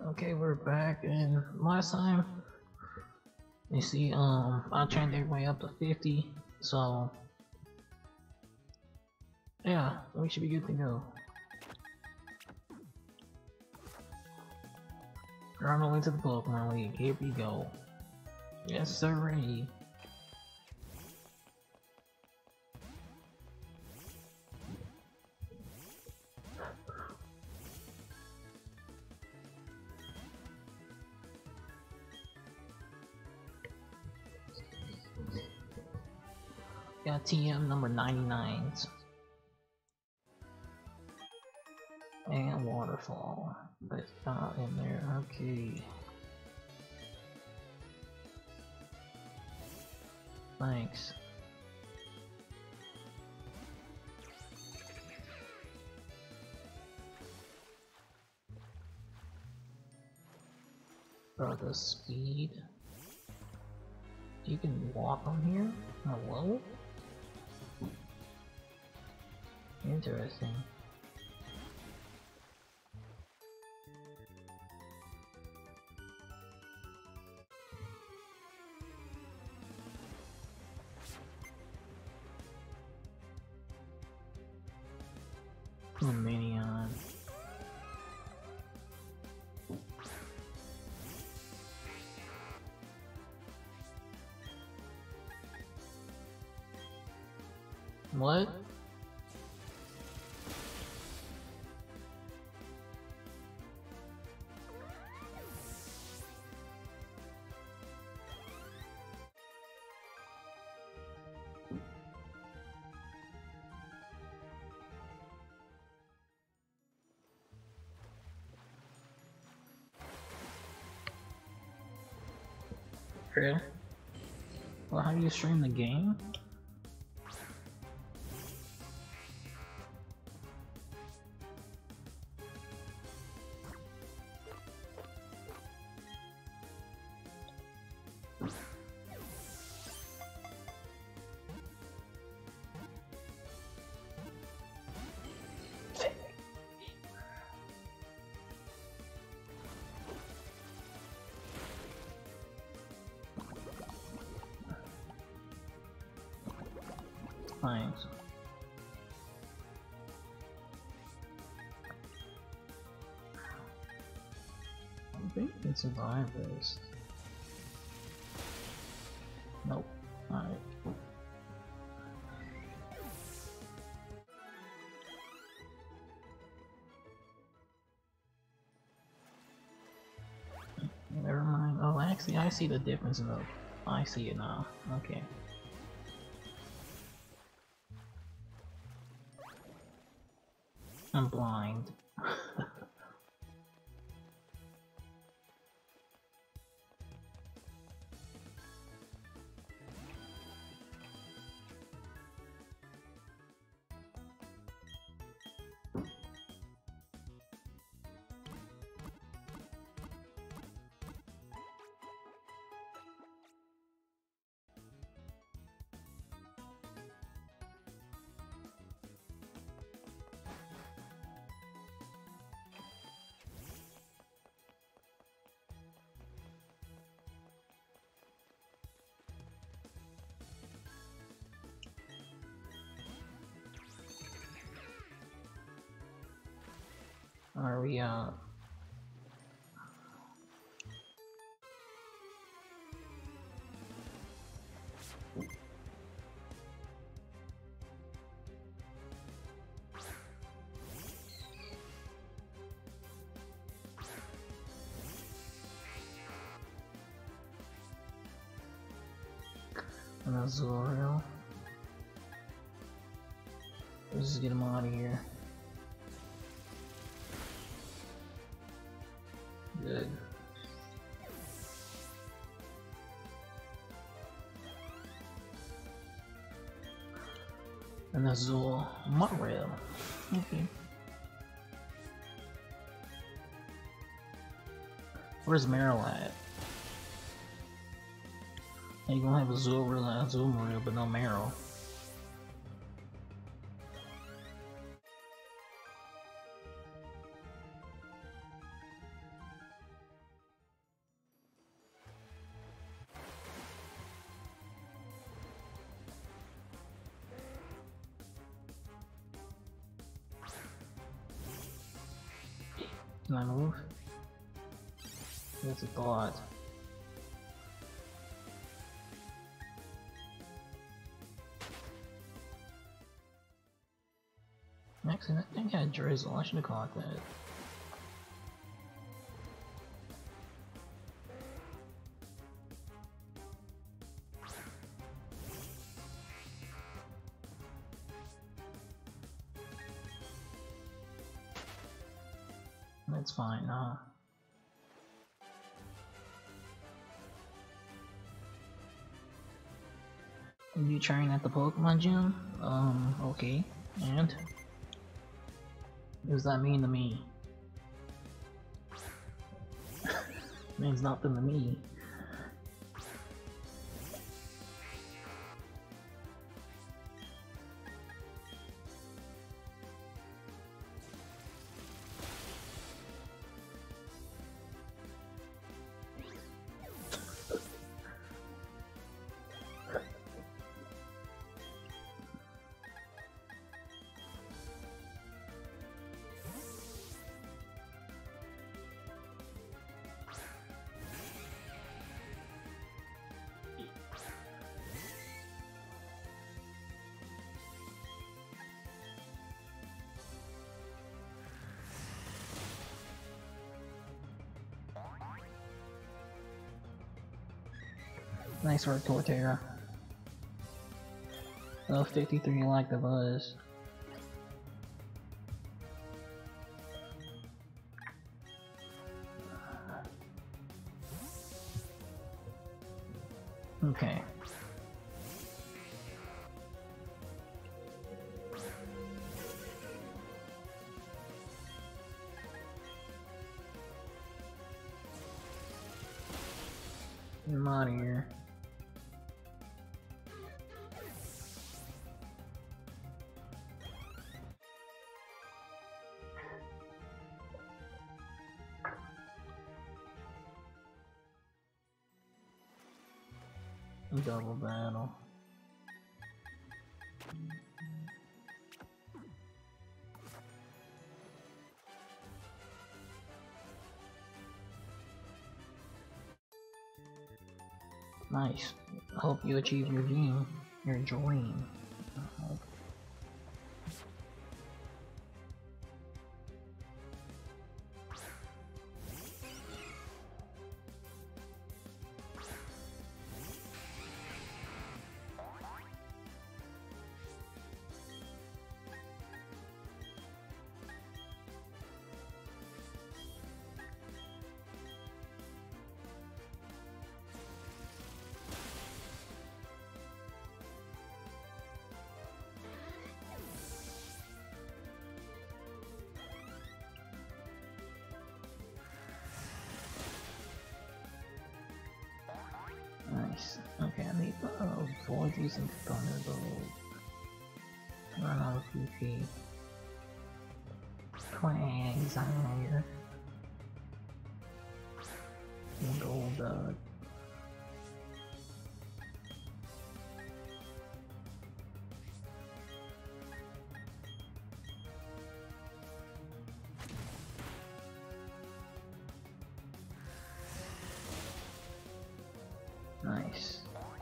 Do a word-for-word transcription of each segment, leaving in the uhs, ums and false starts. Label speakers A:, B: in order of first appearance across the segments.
A: Okay, we're back, and last time, you see, um, I trained everybody up to fifty, so, yeah, we should be good to go. We're on the way to the Pokemon League, here we go. Yes, sir. Got T M number ninety-nines. And Waterfall. That's not in there, okay. Thanks. For the speed. You can walk on here? Hello? Interesting. Minion. What? Really? Well, how do you stream the game? Thanks. I think we can survive this. Nope. Alright. Never mind. Oh, actually, I see the difference in the. I see it now. Okay. I'm blind. Are we, uh... an Azorial? Let's just get him out of here. Good. An Azul Monorail. Okay. Where's Meryl at? You gonna have Azul Real and Azul Monorail, but no Meryl. Can I move? That's a thought. Actually, that thing had drizzle. I should have caught that. That's fine, huh? You train at the Pokemon gym? Um, okay. And? What does that mean to me? Means nothing to me. Nice work, Torterra. Oh, fifty-three like the buzz. Okay. I'm out of here. Double battle. Nice. I hope you achieve your dream. Your dream. Uh-huh. Nice. Okay, I need to avoid using Thunderbolt. Run out of P P. Quagsire. Golduck. Nice.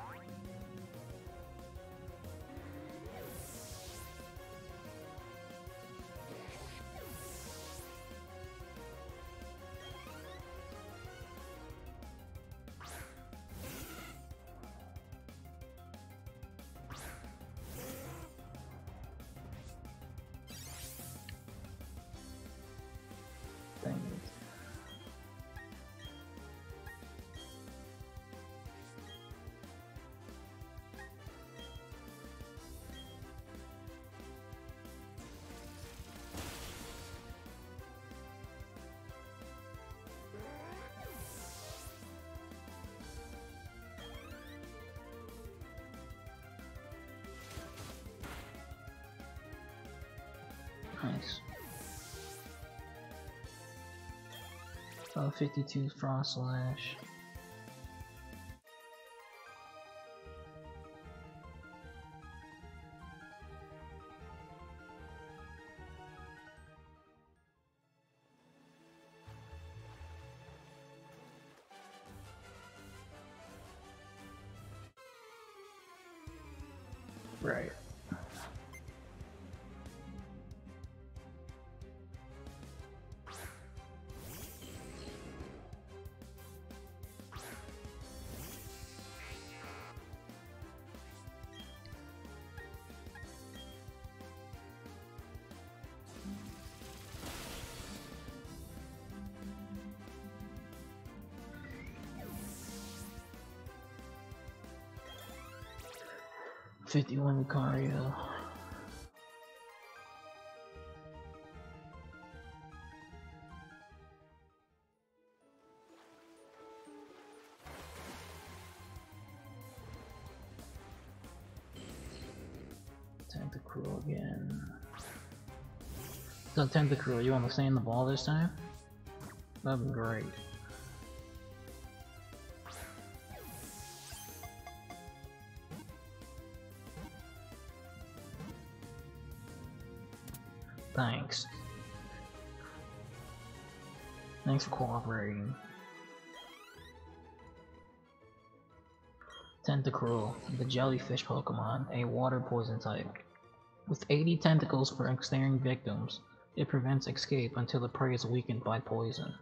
A: Dang it. Nice. Oh, fifty-two Frost Slash. Right. fifty-one Lucario. Tentacruel again. So Tentacruel, you want to stay in the ball this time? That'd be great. Thanks. Thanks for cooperating. Tentacruel, the jellyfish Pokemon, a water poison type. With eighty tentacles for ensnaring victims, it prevents escape until the prey is weakened by poison.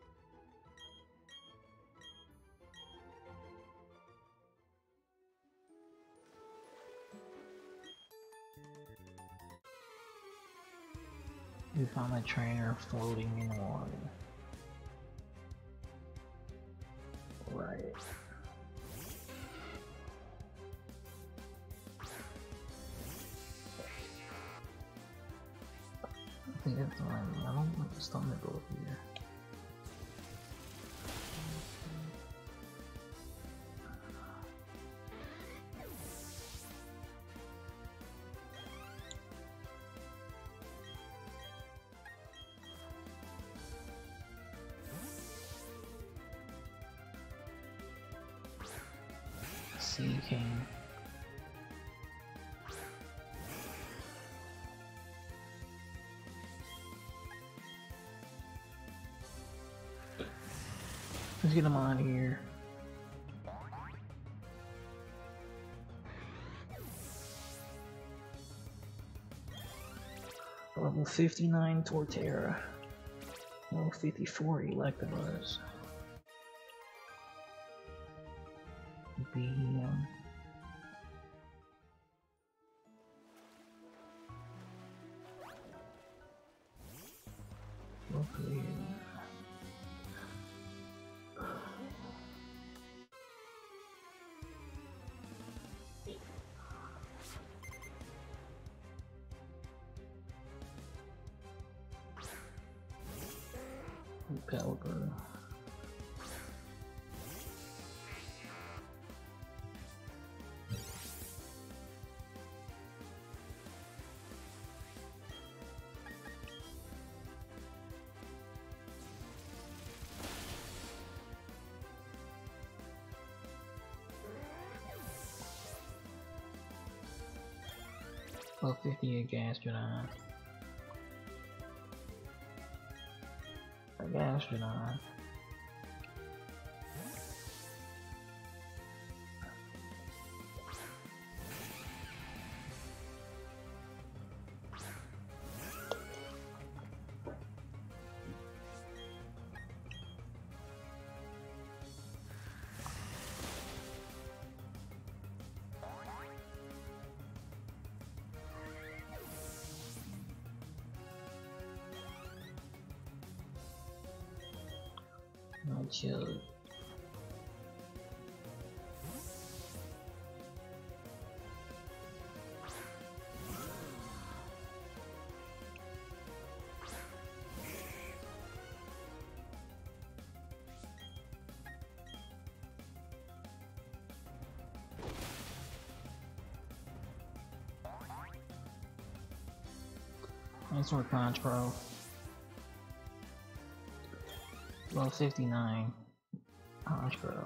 A: We found a trainer floating in water. Right. I think that's one. I don't want the stomach over here. Sea King. Let's get him on here. Level fifty-nine Torterra. Level fifty-four Electabuzz. B M. Lovely. Pelipper. Well, fifty-eight Gastrodon. A Gastrodon. No chill. Nice work, Punch Pro. Level fifty-nine. Punch Pro.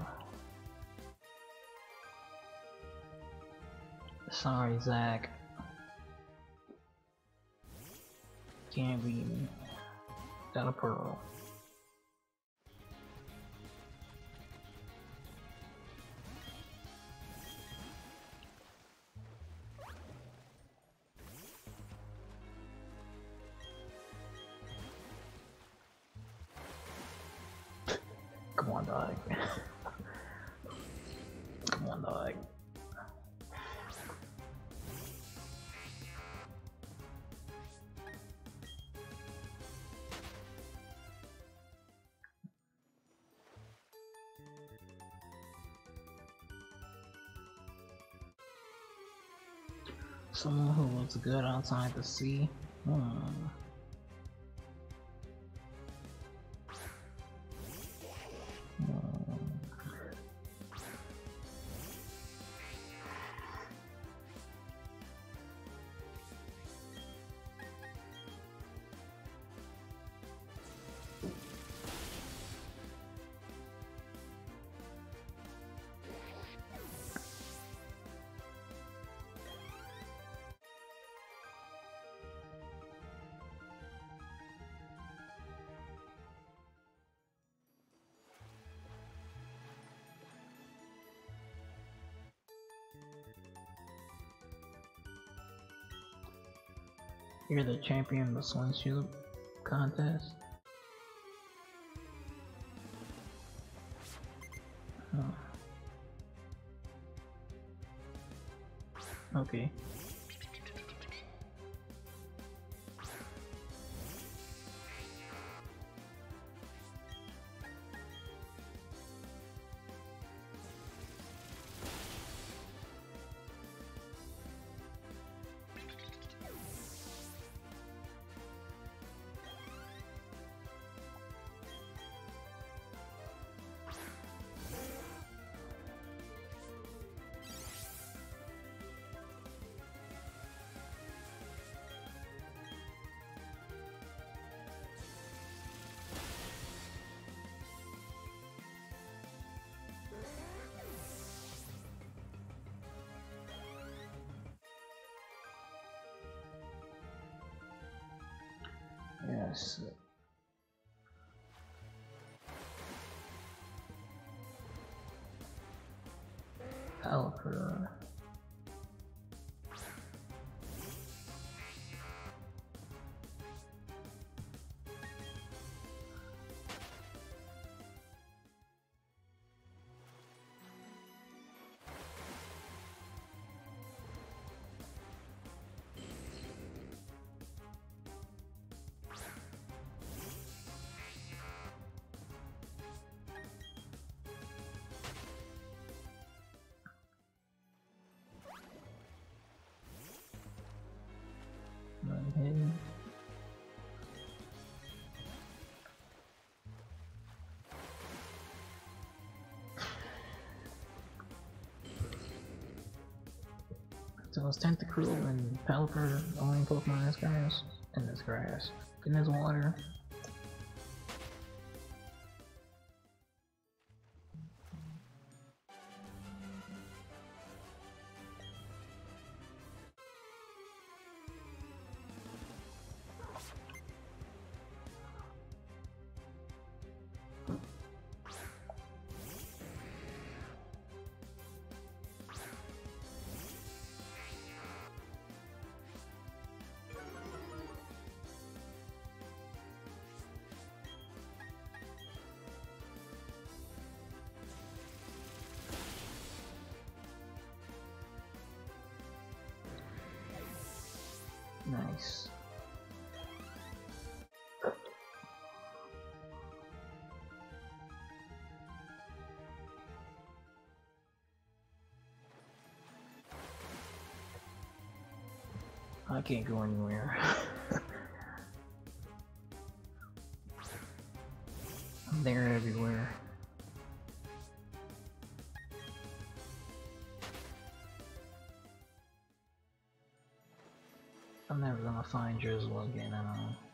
A: Sorry, Zach. Can't beat me. Got a pearl. on, dog. Come on, dog. Someone who looks good outside the sea. Hmm. You're the champion of the swimsuit contest? Oh. Okay. Yes. Helper. Right. So it's Tentacruel and Pelipper, the only Pokemon in this grass, in this grass, in this water. Nice. I can't go anywhere. They're everywhere. I'm never gonna find Drizzle again, I don't know.